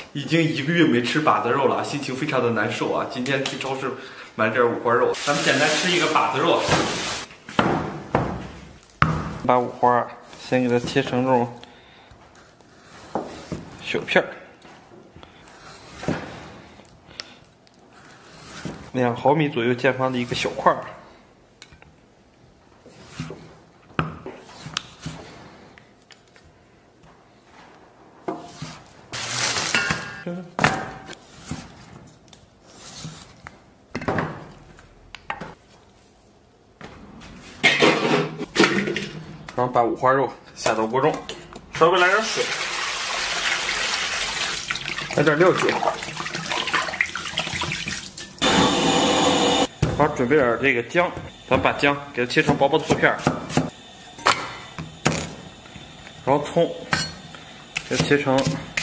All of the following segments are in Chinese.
已经1个月没吃把子肉了，心情非常的难受啊。今天去超市买了点五花肉，咱们简单吃一个把子肉。把五花先给它切成这种小片儿，2毫米左右见方的一个小块儿。然后把五花肉下到锅中，稍微来点水，来点料酒，然后准备点这个姜，咱把姜给它切成薄薄的碎片，然后葱给它切成，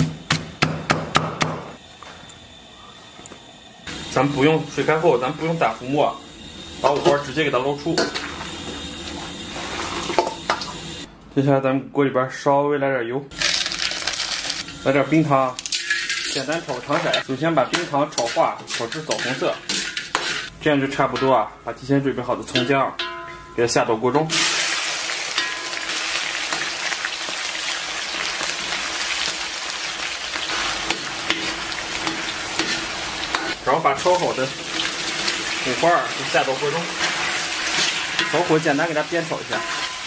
咱们不用水开后，咱们不用打浮沫，把五花直接给它捞出。接下来咱们锅里边稍微来点油，来点冰糖，简单炒个糖色。首先把冰糖炒化，炒至枣红色，这样就差不多啊。把提前准备好的葱姜给它下到锅中，然后把焯好的五花给下到锅中，小火简单给它煸炒一下。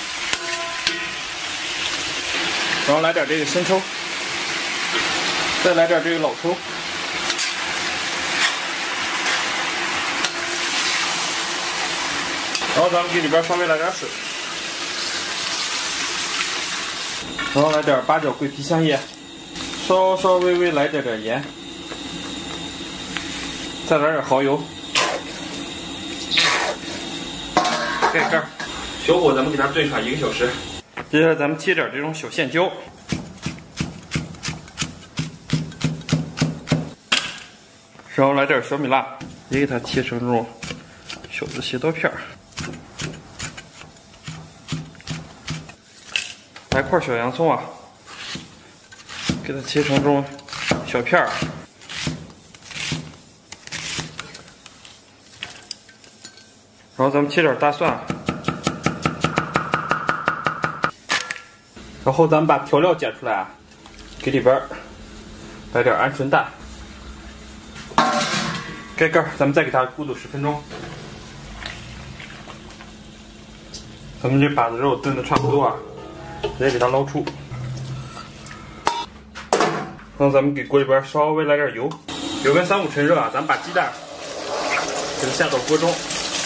然后来点这个生抽，再来点这个老抽，然后咱们给里边稍微来点水，然后来点八角、桂皮、香叶，稍微来点盐，再来点蚝油，盖盖，小火咱们给它炖上1个小时。接下来咱们切点这种小线椒，然后来点小米辣，也给它切成这种小的斜刀片儿，来块小洋葱啊，给它切成这种小片儿，然后咱们切点大蒜。然后咱们把调料剪出来啊，给里边来点鹌鹑蛋，盖盖，咱们再给它咕嘟10分钟。咱们这把子肉炖的差不多啊，直接给它捞出。然后咱们给锅里边稍微来点油，油温3、5成热啊，咱们把鸡蛋给它下到锅中。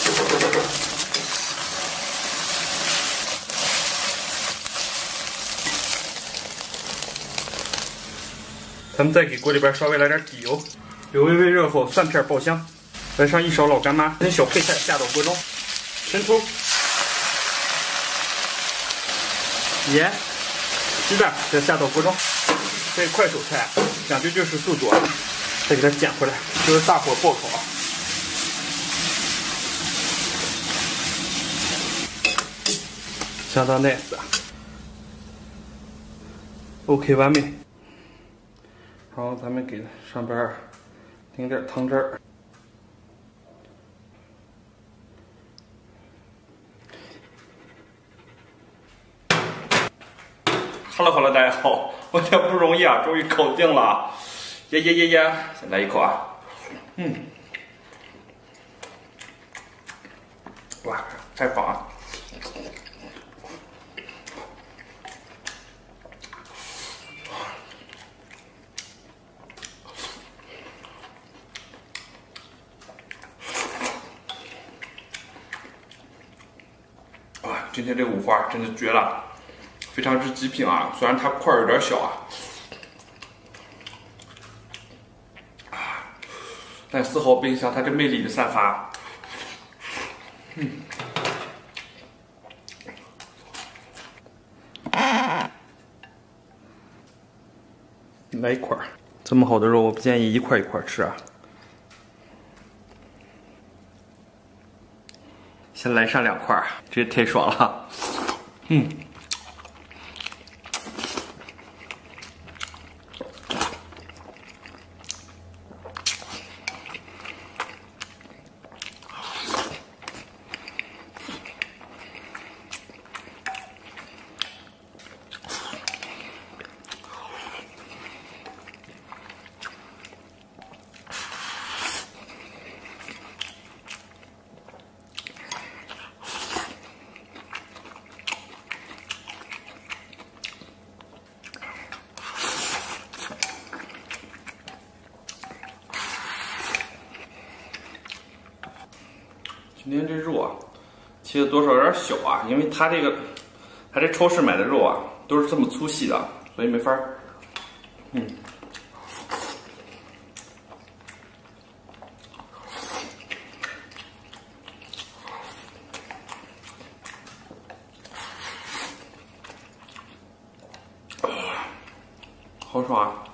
咱们再给锅里边稍微来点底油，油微热后，蒜片爆香，来上1勺老干妈，跟小配菜下到锅中，生抽、盐、鸡蛋再下到锅中。这快手菜讲究就是速度，再给它捡回来，就是大火爆炒。相当 nice 啊 ，OK 完美。然后咱们给上边淋点汤汁儿，哈喽，大家好，我这不容易啊，终于搞定了，耶！先来一口啊，哇，太棒了！今天这五花真的绝了，非常之极品啊！虽然它块儿有点小啊，但丝毫不影响它这魅力的散发。来一块儿，这么好的肉，我不建议一块一块吃啊。先来上2块，这也太爽了。 今天这肉啊，切的多少有点小啊，因为它这超市买的肉啊，都是这么粗细的，所以没法儿。好爽啊！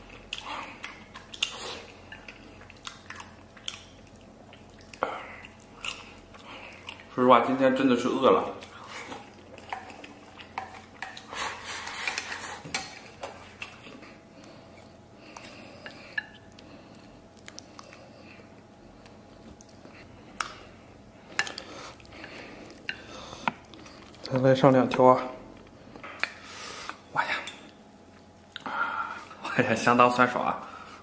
说实话，今天真的是饿了。再来上2条啊！哎呀，相当酸爽啊！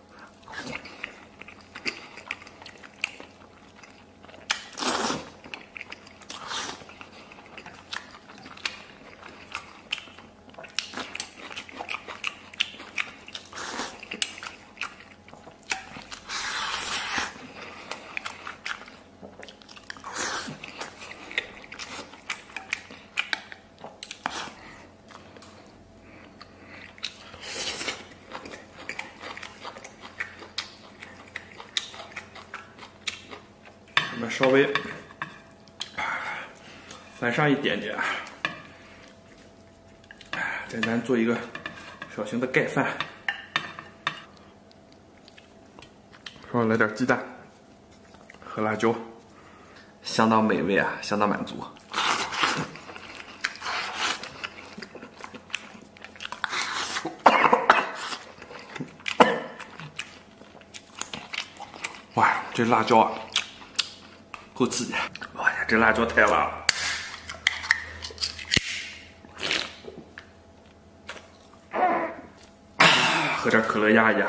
我们稍微翻上一点点，简单做一个小型的盖饭，稍微来点鸡蛋和辣椒，相当美味啊，相当满足。哇，这辣椒啊！够刺激！哇呀，这辣椒太辣了！喝点可乐压一压。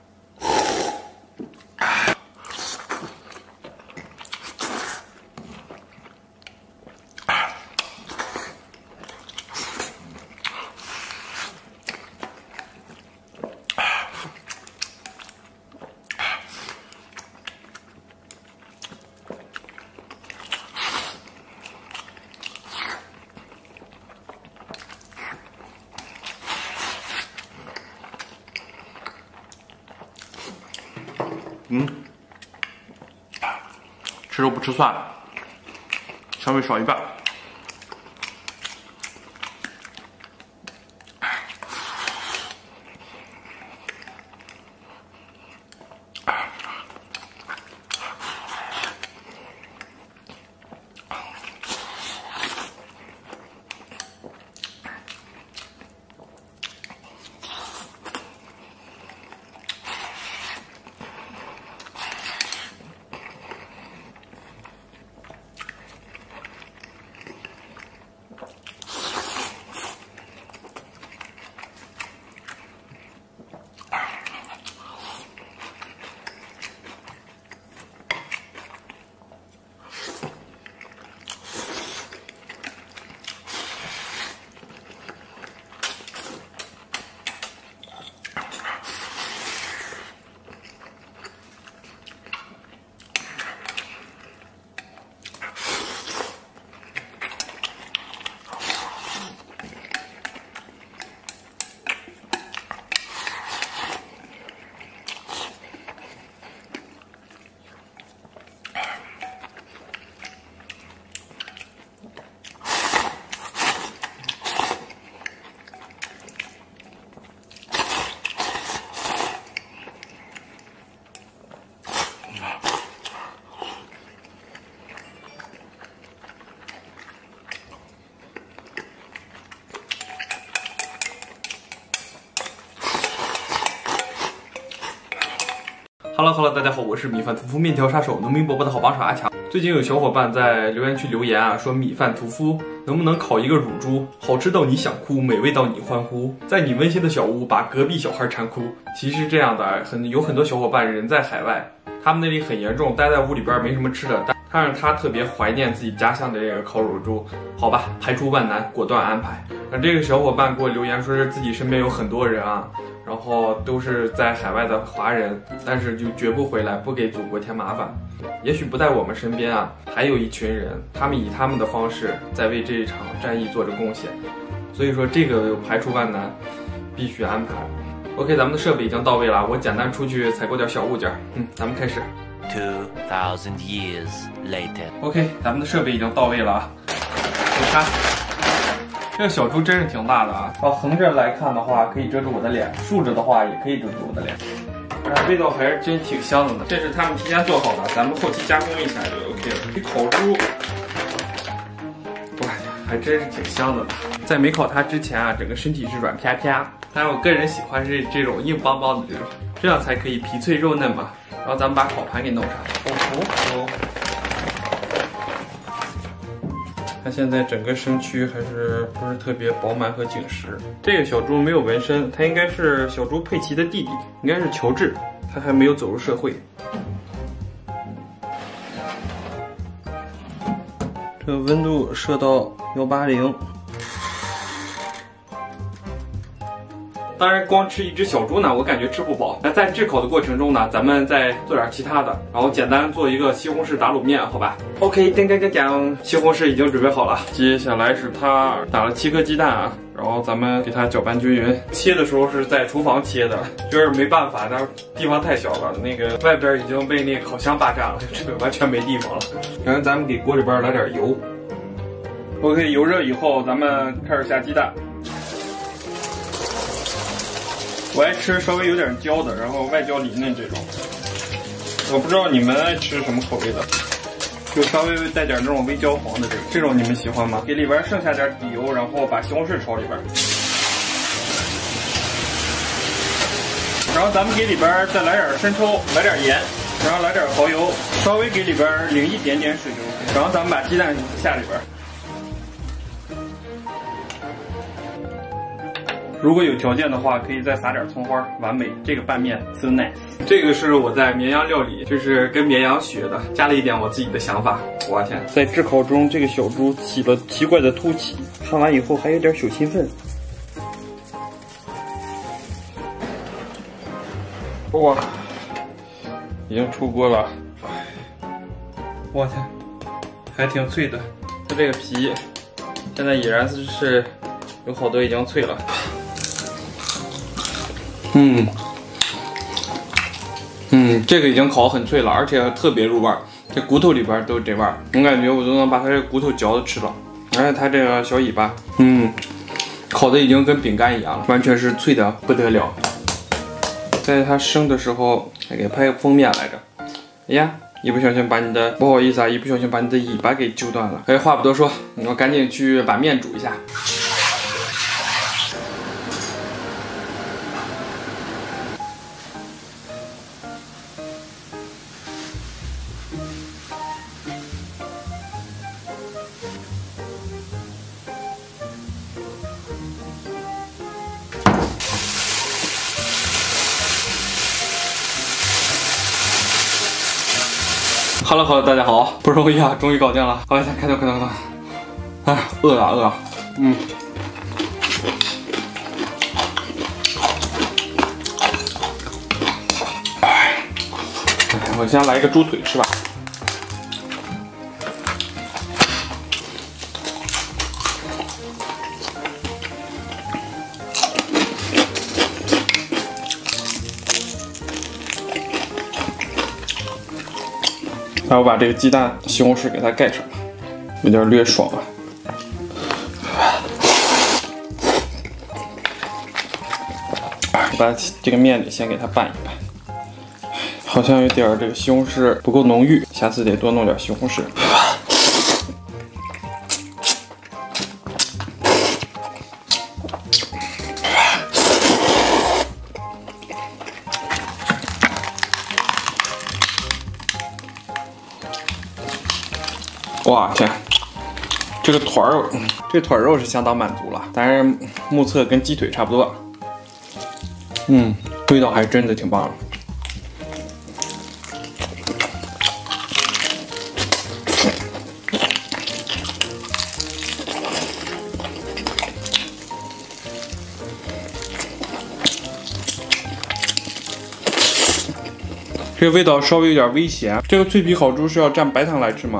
吃肉不吃蒜，稍微少一半。Hello， 大家好，我是米饭屠夫面条杀手农民伯伯的好帮手阿强。最近有小伙伴在留言区留言啊，说米饭屠夫能不能烤一个乳猪，好吃到你想哭，美味到你欢呼，在你温馨的小屋把隔壁小孩馋哭。其实这样的有很多小伙伴人在海外，他们那里很严重，待在屋里边没什么吃的，但是他特别怀念自己家乡的这个烤乳猪。好吧，排除万难，果断安排。 这个小伙伴给我留言说是自己身边有很多人啊，然后都是在海外的华人，但是就绝不回来，不给祖国添麻烦。也许不在我们身边啊，还有一群人，他们以他们的方式在为这一场战役做着贡献。所以说这个排除万难，必须安排。OK， 咱们的设备已经到位了，我简单出去采购点小物件。咱们开始。 2000 years later。 OK， 咱们的设备已经到位了啊。你看，这个小猪真是挺大的啊！横着来看的话可以遮住我的脸，竖着的话也可以遮住我的脸。味道还是真挺香的呢。这是他们提前做好的，咱们后期加工一下就 OK 了。这烤猪，哇，还真是挺香的呢。在没烤它之前啊，整个身体是软啪啪，但我个人喜欢是这种硬邦邦的这样才可以皮脆肉嫩嘛。然后咱们把烤盘给弄上。它现在整个身躯还是不是特别饱满和紧实。这个小猪没有纹身，它应该是小猪佩奇的弟弟，应该是乔治，他还没有走入社会。这个温度设到180。当然，光吃一只小猪呢，我感觉吃不饱。那在炙烤的过程中呢，咱们再做点其他的，然后简单做一个西红柿打卤面，好吧 ？OK， 西红柿已经准备好了。接下来是它打了7颗鸡蛋啊，然后咱们给它搅拌均匀。切的时候是在厨房切的，就是没办法，那地方太小了，那个外边已经被那个烤箱霸占了，这个完全没地方了。然后咱们给锅里边来点油。OK， 油热以后，咱们开始下鸡蛋。我爱吃稍微有点焦的，然后外焦里嫩这种。我不知道你们爱吃什么口味的，就稍微带点那种微焦黄的这种你们喜欢吗？给里边剩下点底油，然后把西红柿炒里边。然后咱们给里边再来点生抽，来点盐，然后来点蚝油，稍微给里边淋一点点水就 OK。然后咱们把鸡蛋下里边。如果有条件的话，可以再撒点葱花，完美。这个拌面 so nice。这个是我在绵阳料理，就是跟绵阳学的，加了一点我自己的想法。我天，在炙烤中，这个小猪起了奇怪的凸起，看完以后还有点小兴奋。哇，已经出锅了。我天，还挺脆的。它这个皮现在已然是有好多已经脆了。这个已经烤很脆了，而且特别入味儿，这骨头里边都是这味儿，我感觉我都能把它这骨头嚼着吃了。而且它这个小尾巴，烤的已经跟饼干一样了，完全是脆的不得了。在它生的时候还给拍个封面来着，哎呀，一不小心把你的不好意思啊，一不小心把你的尾巴给揪断了。哎，话不多说，我赶紧去把面煮一下。Hello， 大家好，不容易啊，终于搞定了。好，先开动。哎，饿了。我先来一个猪腿吃吧。然后我把这个鸡蛋、西红柿给它盖上，有点略爽啊。把这个面里先给它拌一拌，好像有点这个西红柿不够浓郁，下次得多弄点西红柿。哇天，这个腿肉是相当满足了，但是目测跟鸡腿差不多。味道还真的挺棒的。 这个味道稍微有点微咸。这个脆皮烤猪是要蘸白糖来吃吗？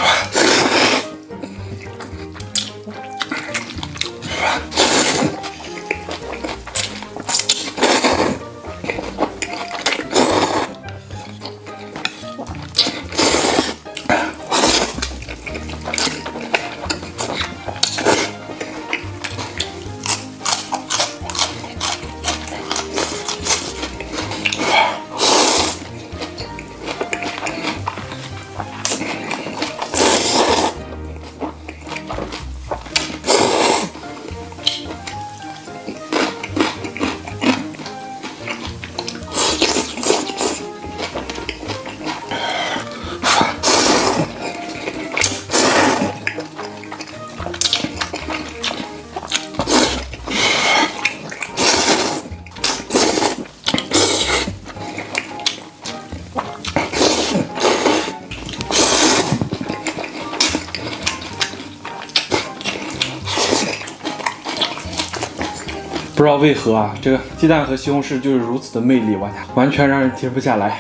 不知道为何啊，这个鸡蛋和西红柿就是如此的魅力，我天，完全让人停不下来。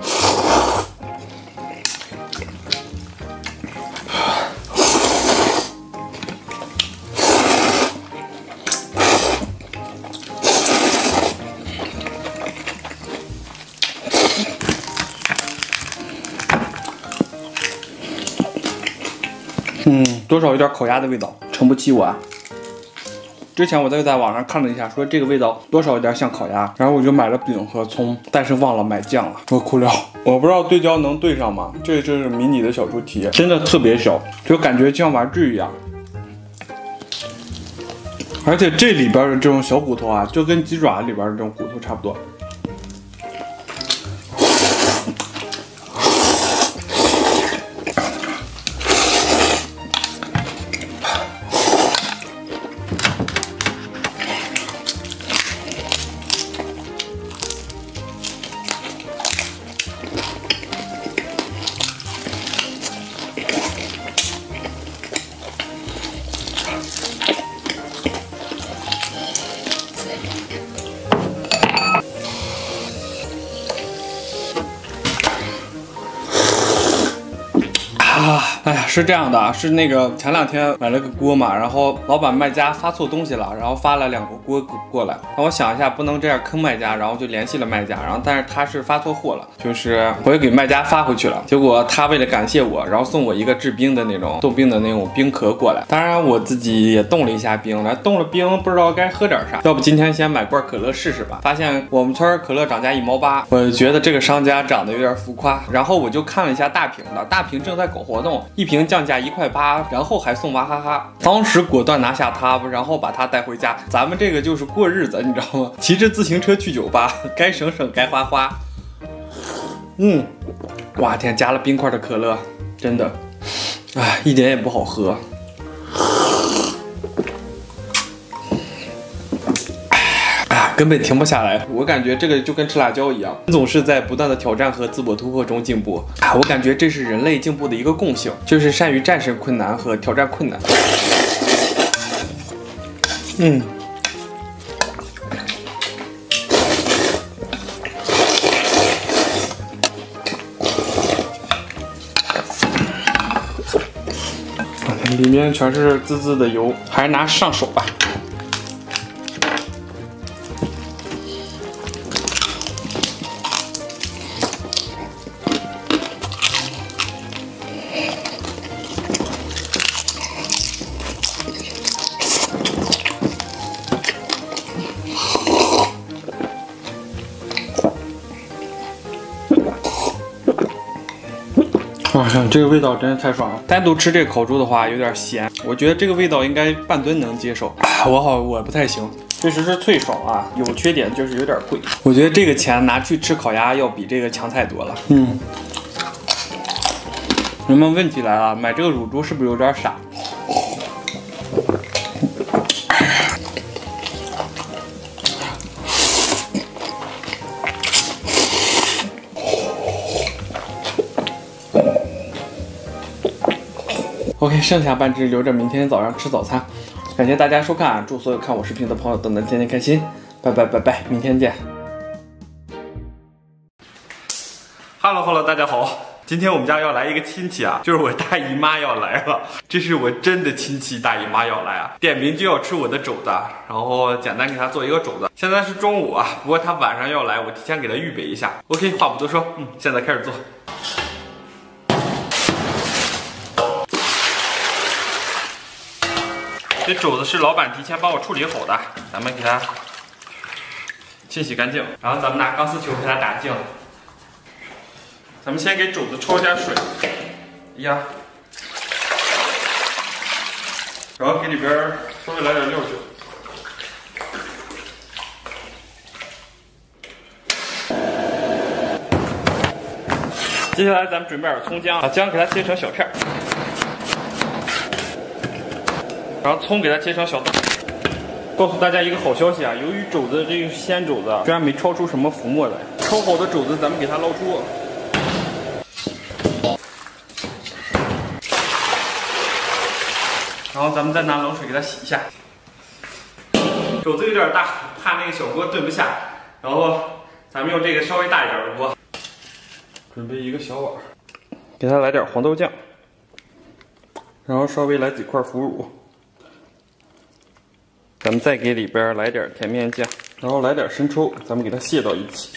多少有点烤鸭的味道，撑不起我啊。之前我在网上看了一下，说这个味道多少有点像烤鸭，然后我就买了饼和葱，但是忘了买酱了，我哭了。我不知道对焦能对上吗？这是迷你的小猪蹄，真的特别小，就感觉像玩具一样。而且这里边的这种小骨头啊，就跟鸡爪里边的这种骨头差不多。哎呀，是这样的，是那个前2天买了个锅嘛，然后老板卖家发错东西了，然后发了2个锅过来。那我想一下，不能这样坑卖家，然后就联系了卖家，然后但是他是发错货了，就是我也给卖家发回去了。结果他为了感谢我，然后送我一个制冰的那种冻冰的那种冰壳过来。当然我自己也冻了一下冰，来冻了冰，不知道该喝点啥，要不今天先买罐可乐试试吧。发现我们村可乐涨价1毛8，我觉得这个商家涨得有点浮夸。然后我就看了一下大瓶的，大瓶正在搞活动。1瓶降价1块8，然后还送娃哈哈。当时果断拿下它，然后把它带回家。咱们这个就是过日子，你知道吗？骑着自行车去酒吧，该省省，该花花。哇天，加了冰块的可乐，真的，哎，一点也不好喝。根本停不下来，我感觉这个就跟吃辣椒一样，总是在不断的挑战和自我突破中进步。我感觉这是人类进步的一个共性，就是善于战胜困难和挑战困难。里面全是滋滋的油，还是拿上手吧。这个味道真的太爽了！单独吃这个烤猪的话有点咸，我觉得这个味道应该半吨能接受。我不太行，确实是脆爽啊，有缺点就是有点贵。我觉得这个钱拿去吃烤鸭要比这个强太多了。那么问题来了，买这个乳猪是不是有点傻？OK， 剩下半只留着明天早上吃早餐。感谢大家收看，祝所有看我视频的朋友都能天天开心。拜拜，明天见。 Hello， 大家好。今天我们家要来一个亲戚啊，就是我大姨妈要来了。这是我真的亲戚大姨妈要来啊，点名就要吃我的肘子，然后简单给她做一个肘子。现在是中午啊，不过她晚上要来，我提前给她预备一下。OK， 话不多说，现在开始做。这肘子是老板提前帮我处理好的，咱们给它清洗干净，然后咱们拿钢丝球给它打净。咱们先给肘子焯一下水，呀，然后给里边稍微来点料酒，接下来咱们准备点葱姜，把姜给它切成小片，然后葱给它切成小段。告诉大家一个好消息啊，由于肘子这个鲜肘子居然没焯出什么浮沫来，焯好的肘子咱们给它捞出。然后咱们再拿冷水给它洗一下。肘子有点大，怕那个小锅炖不下，然后咱们用这个稍微大一点的锅。准备一个小碗，给它来点黄豆酱，然后稍微来几块腐乳，咱们再给里边来点甜面酱，然后来点生抽，咱们给它卸到一起。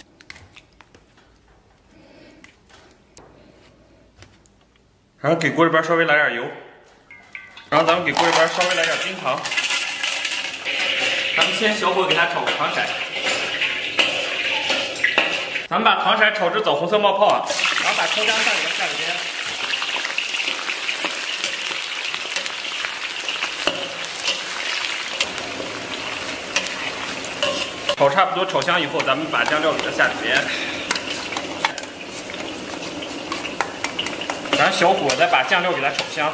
然后给锅里边稍微来点油。然后咱们给锅里边稍微来点冰糖，咱们先小火给它炒糖色，咱们把糖色炒至枣红色冒泡啊，然后把葱姜蒜给它下里边，炒差不多炒香以后，咱们把酱料给它下里边，然后小火再把酱料给它炒香。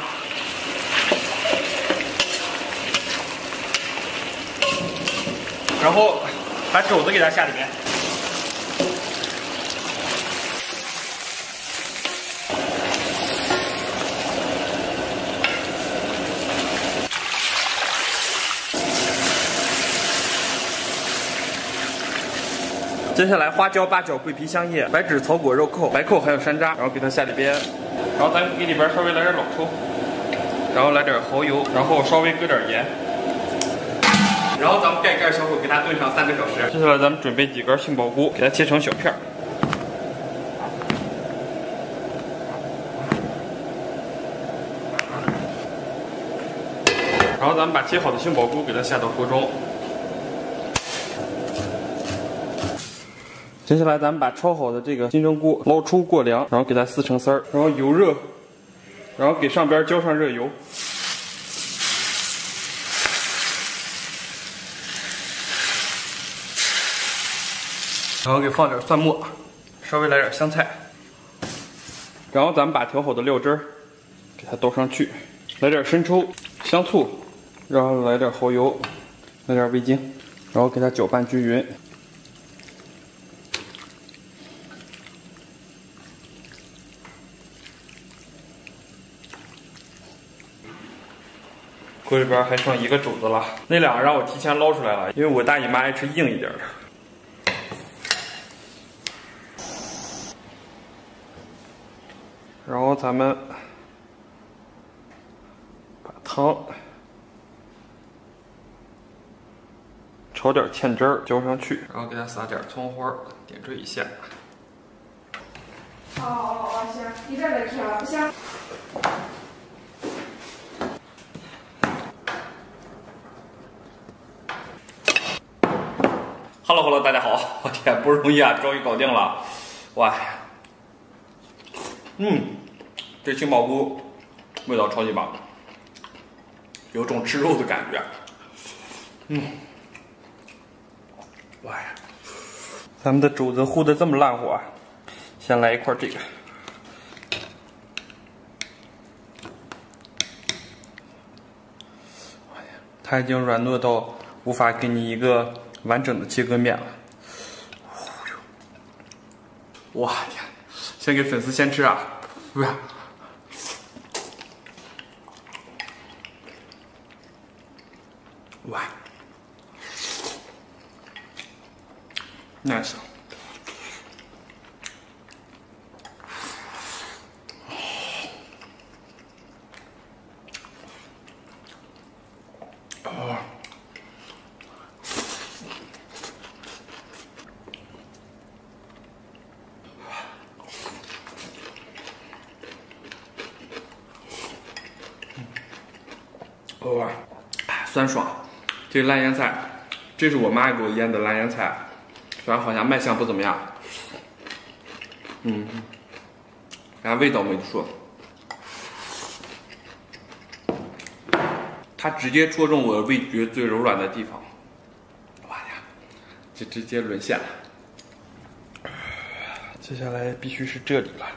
然后把肘子给它下里面，接下来花椒、八角、桂皮、香叶、白芷、草果、肉蔻、白蔻还有山楂，然后给它下里边，然后咱给里边稍微来点老抽，然后来点蚝油，然后稍微搁点盐。然后咱们盖小火给它炖上3个小时。接下来咱们准备几根杏鲍菇，给它切成小片儿。然后咱们把切好的杏鲍菇给它下到锅中。接下来咱们把焯好的这个金针菇捞出过凉，然后给它撕成丝儿，然后油热，然后给上边浇上热油。然后给放点蒜末，稍微来点香菜，然后咱们把调好的料汁儿给它倒上去，来点生抽、香醋，然后来点蚝油，来点味精，然后给它搅拌均匀。锅里边还剩1个肘子了，那2个让我提前捞出来了，因为我大姨妈爱吃硬一点的。然后咱们把汤炒点芡汁儿浇上去，然后给它撒点葱花，点缀一下。 行，一阵再吃啊，不行。 Hello， 大家好，我天，不容易啊，终于搞定了，哇！这杏鲍菇味道超级棒，有种吃肉的感觉。哇呀！咱们的肘子烀的这么烂乎啊，先来一块这个。它已经软糯到无法给你一个完整的切割面了。哇天！先给粉丝先吃啊！哇，nice。 酸爽。这烂腌菜，这是我妈给我腌的烂腌菜，虽然好像卖相不怎么样，然后味道没错，它直接戳中我味觉最柔软的地方，哇呀，这直接沦陷了。接下来必须是这里了。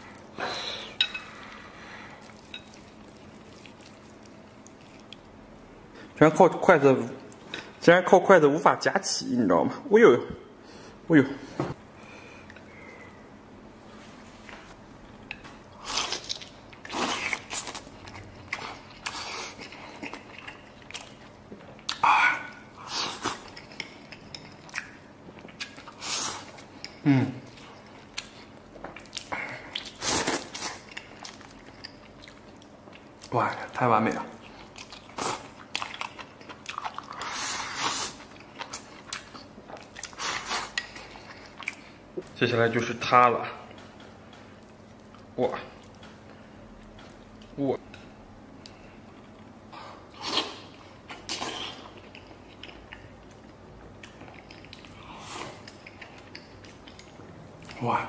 竟然靠筷子无法夹起，你知道吗？哎呦，哎呦！哇，太完美了！接下来就是它了，哇，哇，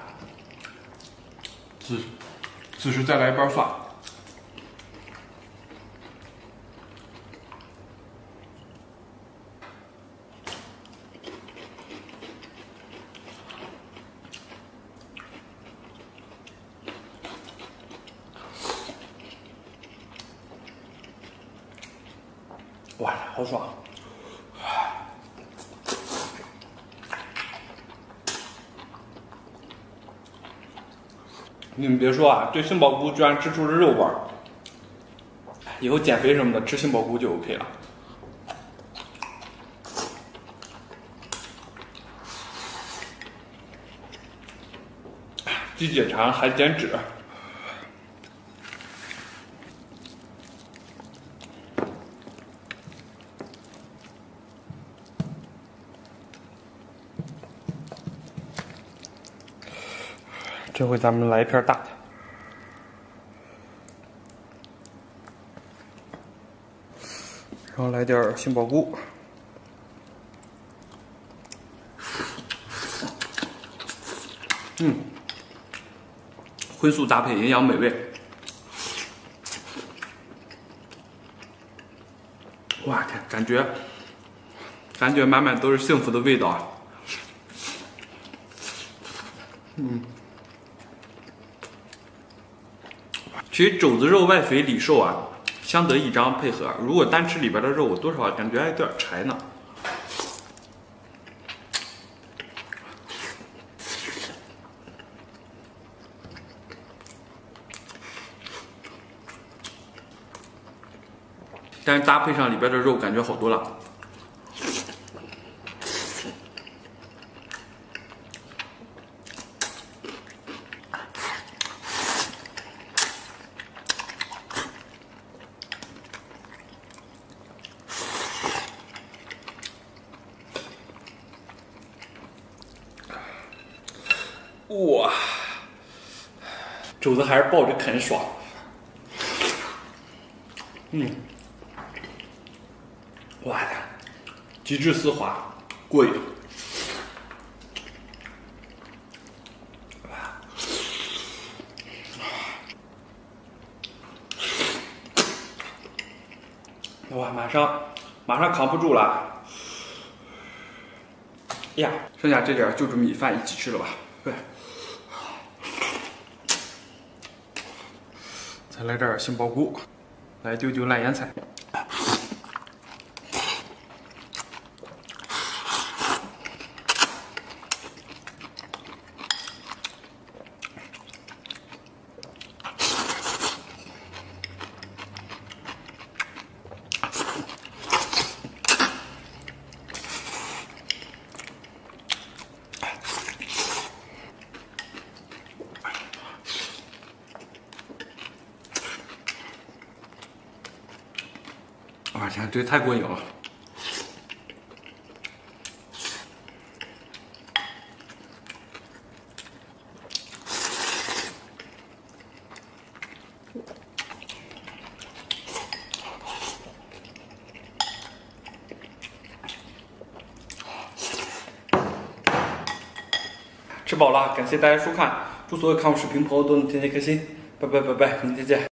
此时再来一瓣蒜。哇，好爽！你们别说啊，这杏鲍菇居然吃出了肉味儿，以后减肥什么的吃杏鲍菇就 OK 了。既解馋还减脂。这回咱们来一片大的，然后来点杏鲍菇，荤素搭配，营养美味。哇天，感觉满满都是幸福的味道啊！其实肘子肉外肥里瘦啊，相得益彰配合。如果单吃里边的肉，我多少感觉还有点柴呢。但是搭配上里边的肉，感觉好多了。哇，肘子还是抱着啃爽。哇呀，极致丝滑，过瘾。哇，马上扛不住了。呀，剩下这点就着米饭一起吃了吧。对。再来点杏鲍菇，来丢丢烂腌菜。哇天，这太过瘾了！ 吃饱了，感谢大家收看，祝所有看我视频朋友都能天天开心，拜拜拜拜，明天见。